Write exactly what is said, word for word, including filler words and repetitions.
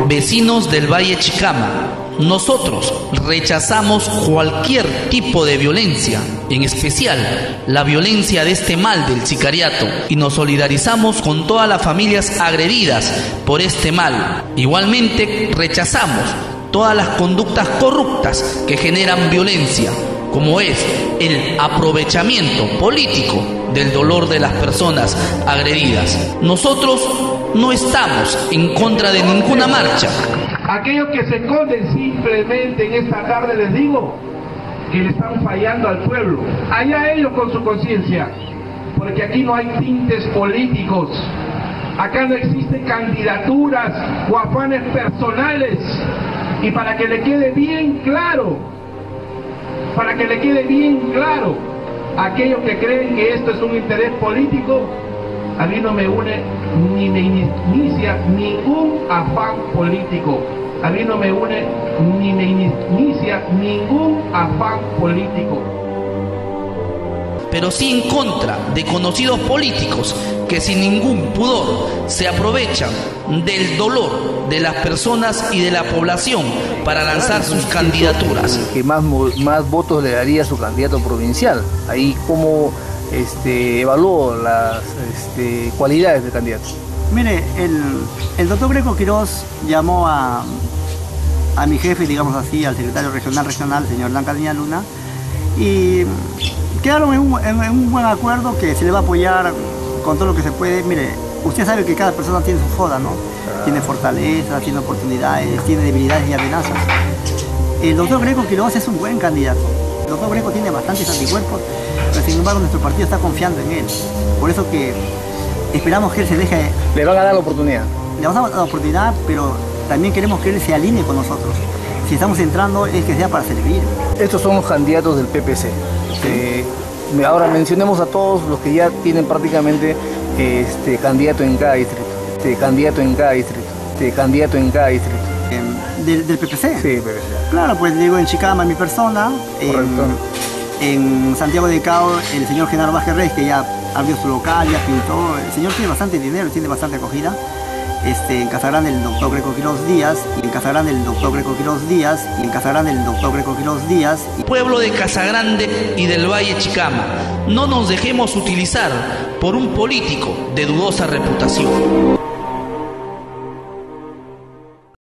vecinos del Valle Chicama, nosotros rechazamos cualquier tipo de violencia, en especial la violencia de este mal del sicariato, y nos solidarizamos con todas las familias agredidas por este mal. Igualmente rechazamos todas las conductas corruptas que generan violencia, como es el aprovechamiento político del dolor de las personas agredidas. Nosotros no estamos en contra de ninguna marcha. Aquellos que se esconden simplemente en esta tarde, les digo que le están fallando al pueblo. Allá ellos con su conciencia, porque aquí no hay tintes políticos. Acá no existen candidaturas o afanes personales. Y para que le quede bien claro, para que le quede bien claro a aquellos que creen que esto es un interés político, a mí no me une ni me inicia ningún afán político. A mí no me une ni me inicia ningún afán político. Pero sí en contra de conocidos políticos que sin ningún pudor se aprovechan del dolor de las personas y de la población para lanzar sus candidaturas. Que más, más votos le daría a su candidato provincial. Ahí cómo este, evaluó las este, cualidades del candidato. Mire, el, el doctor Greco Quiroz llamó a, a mi jefe, digamos así, al secretario regional regional, el señor Blanca Niña Luna, y quedaron en un, en, en un buen acuerdo que se le va a apoyar con todo lo que se puede. Mire, usted sabe que cada persona tiene su foda, ¿no? Tiene fortalezas, tiene oportunidades, tiene debilidades y amenazas. El doctor Greco Quiroz es un buen candidato. El doctor Greco tiene bastantes anticuerpos, pero sin embargo nuestro partido está confiando en él. Por eso que esperamos que él se deje... Le van a dar la oportunidad. Le vamos a dar la oportunidad, pero también queremos que él se alinee con nosotros. Si estamos entrando es que sea para servir. Estos son los candidatos del P P C. Eh, ahora mencionemos a todos los que ya tienen prácticamente este, candidato en cada distrito. Este, candidato en cada distrito. Este, candidato en cada distrito. Eh, ¿del, ¿Del P P C? Sí, P P C. Claro, pues digo, en Chicama mi persona. Correcto. En, en Santiago de Cao el señor Genaro Vázquez Reyes, que ya abrió su local, ya pintó. El señor tiene bastante dinero, tiene bastante acogida. Este, en Casagrande el doctor Greco Quiroz Díaz, y en Casagrande el doctor Greco Quiroz Díaz, y en Casagrande el doctor Greco Quiroz Díaz. Pueblo de Casagrande y del Valle Chicama, no nos dejemos utilizar por un político de dudosa reputación.